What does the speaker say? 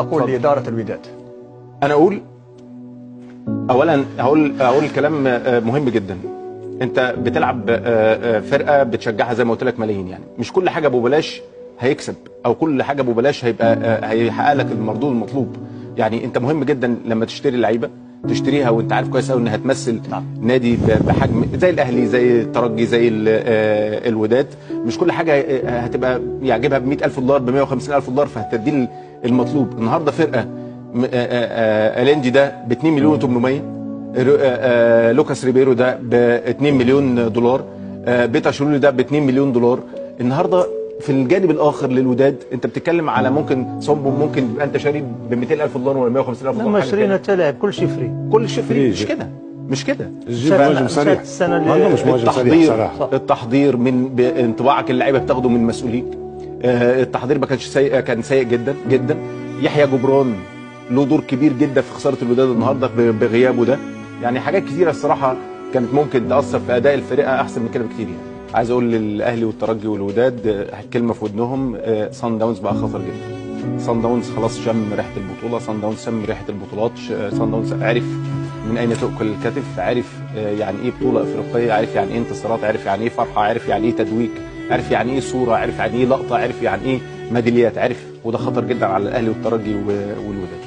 اقول لاداره الوداد؟ انا اقول اولا هقول كلام مهم جدا. انت بتلعب فرقه بتشجعها زي ما قلت لك ملايين، يعني مش كل حاجه ببلاش هيكسب، او كل حاجه ببلاش هيحقق لك المردود المطلوب. يعني انت مهم جدا لما تشتري لعيبه تشتريها وانت عارف كويس قوي انها هتمثل نادي بحجم زي الاهلي زي الترجي زي الوداد. مش كل حاجه هتبقى يعجبها ب $100,000 ب $150,000 فهتدي المطلوب. النهارده فرقه الينجي ده ب 2 مليون و800، لوكاس ريبيرو ده ب 2 مليون دولار، بيتا شرولي ده ب 2 مليون دولار. النهارده في الجانب الاخر للوداد انت بتتكلم على ممكن صومبو ممكن يبقى انت شاري ب $200,000 ولا $150,000. لما شرينا تلعب كل شيء فري، كل شيء فري. مش كده، مش كده. تجيب مهاجم صريح، ما عندهمش مهاجم صريح صراحه. التحضير من انطباعك اللعيبه بتاخده من مسؤوليك. التحضير ما كانش سيء، كان سيء جدا جدا. يحيى جبران له دور كبير جدا في خساره الوداد النهارده بغيابه ده. يعني حاجات كثيره الصراحه كانت ممكن تاثر في اداء الفرقه احسن من كده بكتير. يعني عايز اقول للاهلي والترجي والوداد كلمه في ودنهم، صن داونز بقى خطر جدا. صن داونز خلاص شم ريحه البطوله، صن داونز شم ريحه البطولات، صن داونز عرف من اين تؤكل الكتف، عرف يعني ايه بطوله افريقيه، عرف يعني ايه انتصارات، عرف يعني ايه فرحه، عرف يعني ايه تتويج، عرف يعني ايه صوره، عرف يعني ايه لقطه، عرف يعني ايه ميداليات، عرف. وده خطر جدا على الاهلي والترجي والوداد.